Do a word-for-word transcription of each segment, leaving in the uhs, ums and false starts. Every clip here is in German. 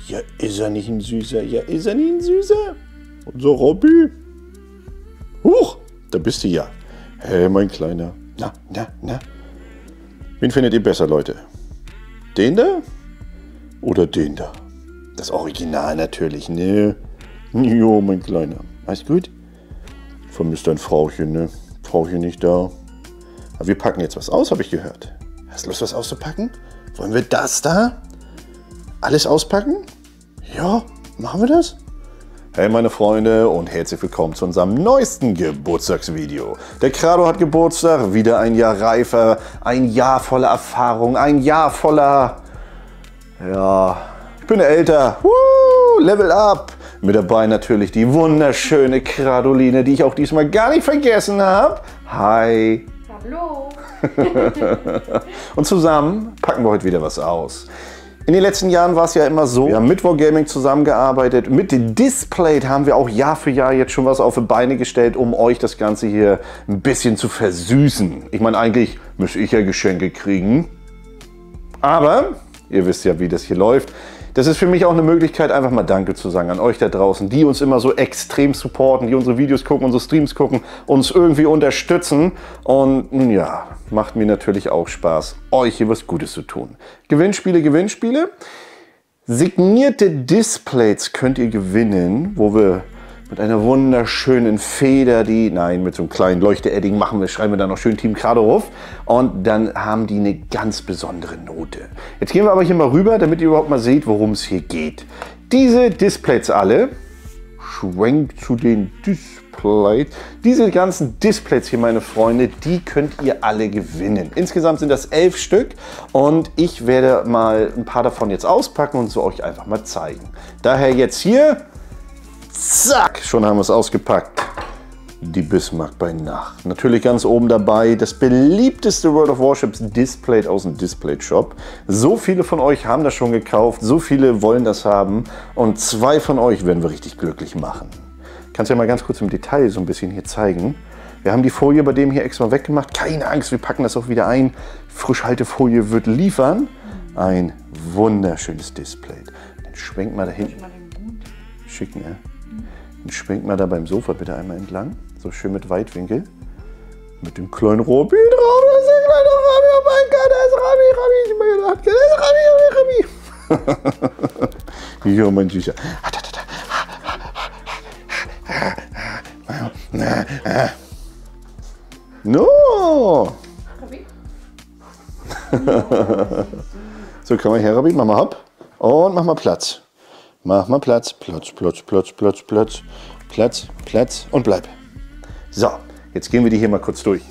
Ja, ist er nicht ein Süßer? Ja, ist er nicht ein Süßer? Unser Robby. Huch, da bist du ja. Hey, mein Kleiner. Na, na, na. Wen findet ihr besser, Leute? Den da? Oder den da? Das Original natürlich, ne? Jo, mein Kleiner. Alles gut? Vermisst dein Frauchen, ne? Frauchen nicht da. Aber wir packen jetzt was aus, habe ich gehört. Hast du Lust, was auszupacken? Wollen wir das da? Alles auspacken? Ja, machen wir das? Hey meine Freunde und herzlich willkommen zu unserem neuesten Geburtstagsvideo. Der Crado hat Geburtstag, wieder ein Jahr reifer, ein Jahr voller Erfahrung, ein Jahr voller... Ja, ich bin älter. Woo, Level up! Mit dabei natürlich die wunderschöne Cradoline, die ich auch diesmal gar nicht vergessen habe. Hi! Hallo! Und zusammen packen wir heute wieder was aus. In den letzten Jahren war es ja immer so, wir haben mit Wargaming zusammengearbeitet. Mit Displayed haben wir auch Jahr für Jahr jetzt schon was auf die Beine gestellt, um euch das Ganze hier ein bisschen zu versüßen. Ich meine, eigentlich müsste ich ja Geschenke kriegen. Aber ihr wisst ja, wie das hier läuft. Das ist für mich auch eine Möglichkeit, einfach mal Danke zu sagen an euch da draußen, die uns immer so extrem supporten, die unsere Videos gucken, unsere Streams gucken, uns irgendwie unterstützen. Und ja, macht mir natürlich auch Spaß, euch hier was Gutes zu tun. Gewinnspiele, Gewinnspiele. Signierte Displays könnt ihr gewinnen, wo wir mit einer wunderschönen Feder, die, nein, mit so einem kleinen Leuchte-Edding machen wir, schreiben wir da noch schön Team Crado drauf. Und dann haben die eine ganz besondere Note. Jetzt gehen wir aber hier mal rüber, damit ihr überhaupt mal seht, worum es hier geht. Diese Displays alle, schwenkt zu den Displays. Diese ganzen Displays hier, meine Freunde, die könnt ihr alle gewinnen. Insgesamt sind das elf Stück und ich werde mal ein paar davon jetzt auspacken und so euch einfach mal zeigen. Daher jetzt hier... Zack, schon haben wir es ausgepackt. Die Bismarck bei Nacht. Natürlich ganz oben dabei das beliebteste World of Warships Displayed aus dem Displayed Shop. So viele von euch haben das schon gekauft, so viele wollen das haben und zwei von euch werden wir richtig glücklich machen. Kannst ja mal ganz kurz im Detail so ein bisschen hier zeigen. Wir haben die Folie bei dem hier extra weggemacht. Keine Angst, wir packen das auch wieder ein. Frischhaltefolie wird liefern. Ein wunderschönes Display. Dann schwenkt mal da hinten. Schick, ne? Dann schwenkt mal da beim Sofa bitte einmal entlang. So schön mit Weitwinkel. Mit dem kleinen Robby drauf. Das ist der kleine Robby. Oh mein Gott, da ist Robby, Robby. Ich habe gedacht, das ist Robby, Robby. Ja, mein Süßer. No! So, komm mal her, Robby. Mach mal hopp. Und mach mal Platz. Mach mal Platz, Platz, Platz, Platz, Platz, Platz, Platz, Platz und bleib. So, jetzt gehen wir die hier mal kurz durch.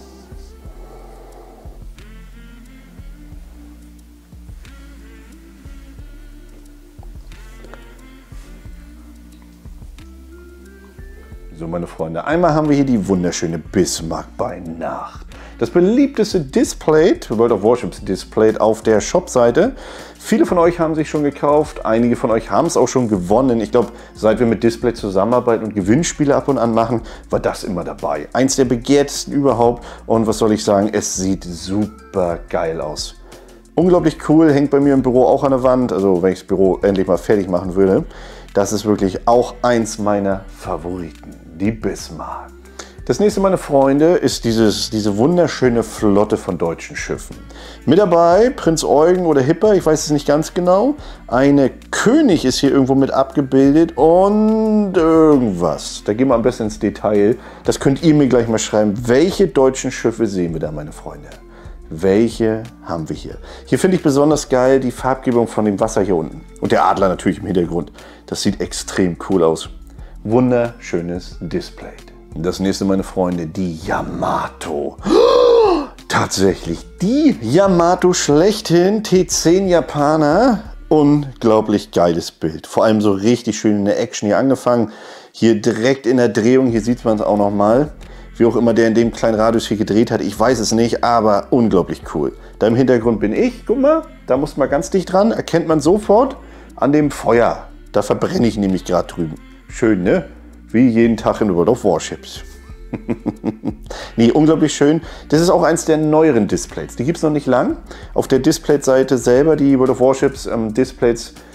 So, meine Freunde, einmal haben wir hier die wunderschöne Bismarck bei Nacht. Das beliebteste Displayed, World of Warships Displayed auf der Shop-Seite. Viele von euch haben sich schon gekauft, einige von euch haben es auch schon gewonnen. Ich glaube, seit wir mit Display zusammenarbeiten und Gewinnspiele ab und an machen, war das immer dabei. Eins der begehrtesten überhaupt und was soll ich sagen, es sieht super geil aus. Unglaublich cool, hängt bei mir im Büro auch an der Wand, also wenn ich das Büro endlich mal fertig machen würde. Das ist wirklich auch eins meiner Favoriten, die Bismarck. Das nächste, meine Freunde, ist dieses, diese wunderschöne Flotte von deutschen Schiffen. Mit dabei Prinz Eugen oder Hipper, ich weiß es nicht ganz genau. Eine König ist hier irgendwo mit abgebildet und irgendwas. Da gehen wir am besten ins Detail. Das könnt ihr mir gleich mal schreiben. Welche deutschen Schiffe sehen wir da, meine Freunde? Welche haben wir hier? Hier finde ich besonders geil die Farbgebung von dem Wasser hier unten. Und der Adler natürlich im Hintergrund. Das sieht extrem cool aus. Wunderschönes Display. Das nächste, meine Freunde, die Yamato. Oh, tatsächlich, die Yamato schlechthin, T zehn Japaner. Unglaublich geiles Bild. Vor allem so richtig schön in der Action hier angefangen. Hier direkt in der Drehung, hier sieht man es auch noch mal. Wie auch immer der in dem kleinen Radius hier gedreht hat, ich weiß es nicht, aber unglaublich cool. Da im Hintergrund bin ich, guck mal, da muss man ganz dicht dran, erkennt man sofort an dem Feuer. Da verbrenne ich nämlich gerade drüben. Schön, ne? Wie jeden Tag in World of Warships. Nee, unglaublich schön. Das ist auch eins der neueren Displays. Die gibt es noch nicht lang. Auf der Display-Seite selber, die World of Warships ähm, Displays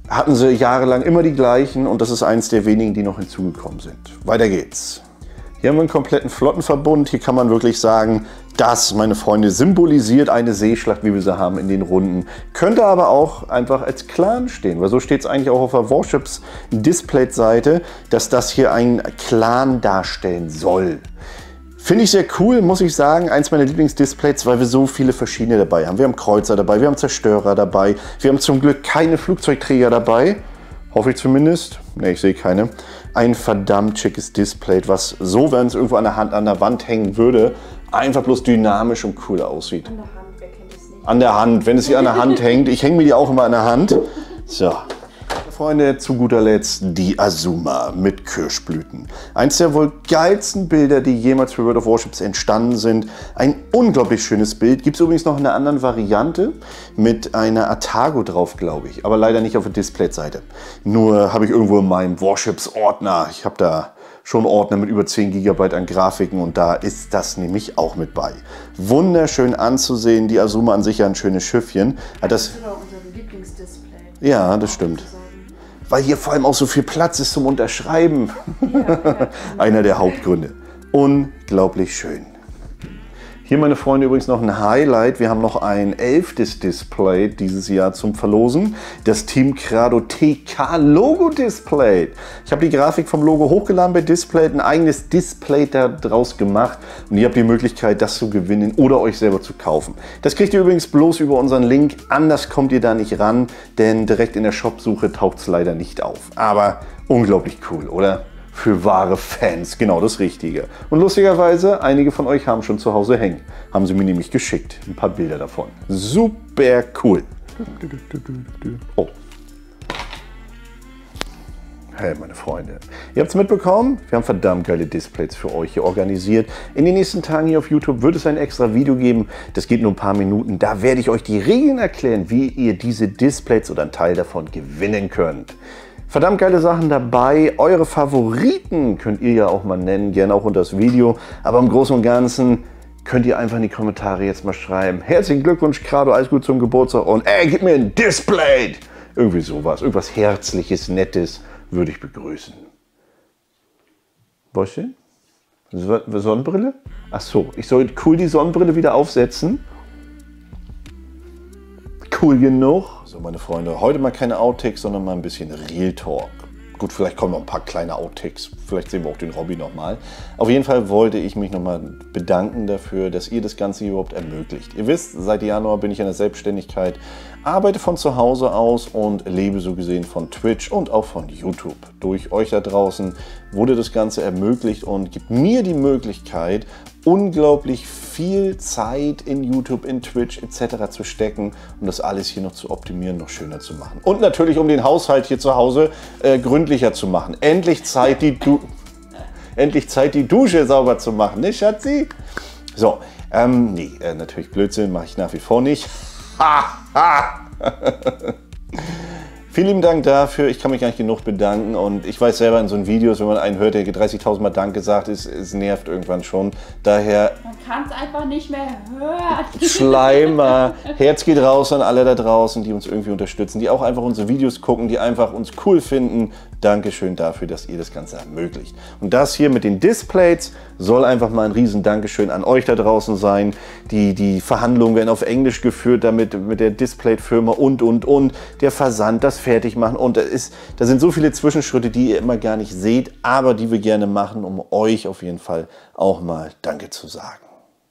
hatten sie jahrelang immer die gleichen und das ist eins der wenigen, die noch hinzugekommen sind. Weiter geht's. Hier haben wir einen kompletten Flottenverbund. Hier kann man wirklich sagen, das, meine Freunde, symbolisiert eine Seeschlacht, wie wir sie haben in den Runden. Könnte aber auch einfach als Clan stehen, weil so steht es eigentlich auch auf der Warships Display-Seite, dass das hier ein Clan darstellen soll. Finde ich sehr cool, muss ich sagen. Eins meiner Lieblingsdisplays, weil wir so viele verschiedene dabei haben. Wir haben Kreuzer dabei, wir haben Zerstörer dabei. Wir haben zum Glück keine Flugzeugträger dabei. Hoffe ich zumindest. Ne, ich sehe keine. Ein verdammt schickes Display, was so, wenn es irgendwo an der Hand an der Wand hängen würde, einfach bloß dynamisch und cool aussieht. An der Hand, wer kennt es nicht? An der Hand, wenn es hier an der Hand hängt. Ich hänge mir die auch immer an der Hand. So. Freunde, zu guter Letzt die Azuma mit Kirschblüten. Eins der wohl geilsten Bilder, die jemals für World of Warships entstanden sind. Ein unglaublich schönes Bild. Gibt es übrigens noch in einer anderen Variante mit einer Atago drauf, glaube ich. Aber leider nicht auf der Display-Seite. Nur habe ich irgendwo in meinem Warships-Ordner. Ich habe da schon Ordner mit über zehn Gigabyte an Grafiken und da ist das nämlich auch mit bei. Wunderschön anzusehen. Die Azuma an sich ja ein schönes Schiffchen. Das, das ist sogar unser Lieblingsdisplay. Ja, das stimmt. Weil hier vor allem auch so viel Platz ist zum Unterschreiben. Ja, einer der Hauptgründe. Unglaublich schön. Hier, meine Freunde, übrigens noch ein Highlight. Wir haben noch ein elftes Display dieses Jahr zum Verlosen. Das Team Grado T K Logo Display. Ich habe die Grafik vom Logo hochgeladen bei Display, ein eigenes Display daraus gemacht. Und ihr habt die Möglichkeit, das zu gewinnen oder euch selber zu kaufen. Das kriegt ihr übrigens bloß über unseren Link. Anders kommt ihr da nicht ran, denn direkt in der Shopsuche taucht es leider nicht auf. Aber unglaublich cool, oder? Für wahre Fans, genau das Richtige. Und lustigerweise, einige von euch haben schon zu Hause hängen. Haben sie mir nämlich geschickt. Ein paar Bilder davon. Super cool. Oh. Hey, meine Freunde. Ihr habt es mitbekommen? Wir haben verdammt geile Displays für euch hier organisiert. In den nächsten Tagen hier auf YouTube wird es ein extra Video geben. Das geht nur ein paar Minuten. Da werde ich euch die Regeln erklären, wie ihr diese Displays oder einen Teil davon gewinnen könnt. Verdammt geile Sachen dabei. Eure Favoriten könnt ihr ja auch mal nennen, gerne auch unter das Video. Aber im Großen und Ganzen könnt ihr einfach in die Kommentare jetzt mal schreiben. Herzlichen Glückwunsch, Grado, alles gut zum Geburtstag und ey, gib mir ein Display. Irgendwie sowas, irgendwas Herzliches, Nettes würde ich begrüßen. Was denn? Sonnenbrille? Ach so, ich soll cool die Sonnenbrille wieder aufsetzen. Cool genug. So, meine Freunde, heute mal keine Outtakes, sondern mal ein bisschen Real Talk. Gut, vielleicht kommen noch ein paar kleine Outtakes. Vielleicht sehen wir auch den Robby nochmal. Auf jeden Fall wollte ich mich nochmal bedanken dafür, dass ihr das Ganze hier überhaupt ermöglicht. Ihr wisst, seit Januar bin ich in der Selbstständigkeit, arbeite von zu Hause aus und lebe so gesehen von Twitch und auch von YouTube. Durch euch da draußen wurde das Ganze ermöglicht und gibt mir die Möglichkeit, unglaublich viel Zeit in YouTube, in Twitch et cetera zu stecken, um das alles hier noch zu optimieren, noch schöner zu machen. Und natürlich, um den Haushalt hier zu Hause äh, gründlicher zu machen. Endlich Zeit, die du Endlich Zeit, die Dusche sauber zu machen, ne Schatzi? So, ähm, nee, äh, natürlich Blödsinn, mache ich nach wie vor nicht. Ha, ha. Vielen lieben Dank dafür, ich kann mich gar nicht genug bedanken und ich weiß selber in so Videos, wenn man einen hört, der dreißigtausend Mal Danke sagt, es, es nervt irgendwann schon. Daher... Man kann es einfach nicht mehr hören. Schleimer. Herz geht raus an alle da draußen, die uns irgendwie unterstützen, die auch einfach unsere Videos gucken, die einfach uns cool finden. Dankeschön dafür, dass ihr das Ganze ermöglicht. Und das hier mit den Displays soll einfach mal ein riesen Dankeschön an euch da draußen sein. Die, die Verhandlungen werden auf Englisch geführt, damit mit der Display-Firma und, und, und. Der Versand, das Fertigmachen. Und da, ist, da sind so viele Zwischenschritte, die ihr immer gar nicht seht, aber die wir gerne machen, um euch auf jeden Fall auch mal Danke zu sagen.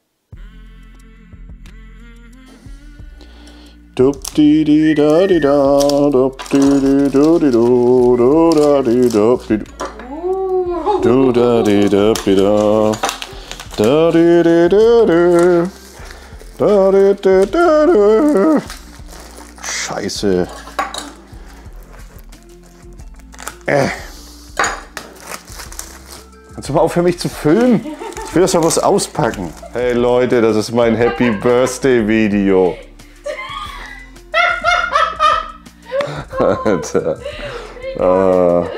Dup di di da di da, dup di di do di do, do da di dup di do da di dup di da, da di di do do, da di di do do. Scheiße. Äh. Kannst du mal aufhören, mich zu filmen? Ich will das doch was auspacken. Hey Leute, das ist mein Happy Birthday Video. Alter. Ah.